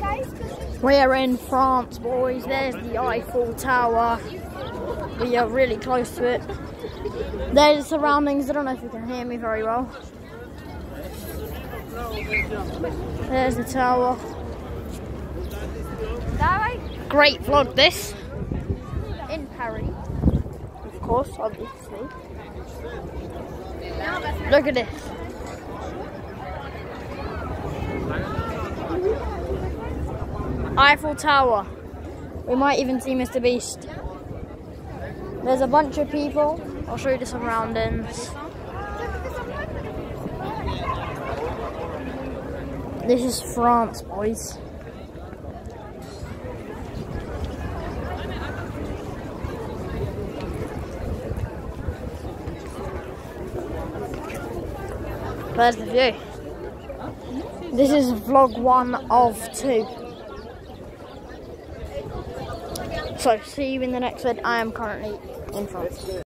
We are in France, boys. There's the Eiffel Tower. We are really close to it. There's the surroundings. I don't know if you can hear me very well. There's the tower. Great vlog this. In Paris. Of course, obviously. Look at this. Eiffel Tower. We might even see Mr. Beast. There's a bunch of people. I'll show you the surroundings. This is France, boys. There's the view. This is vlog 1 of 2. So, see you in the next vid. I am currently in France.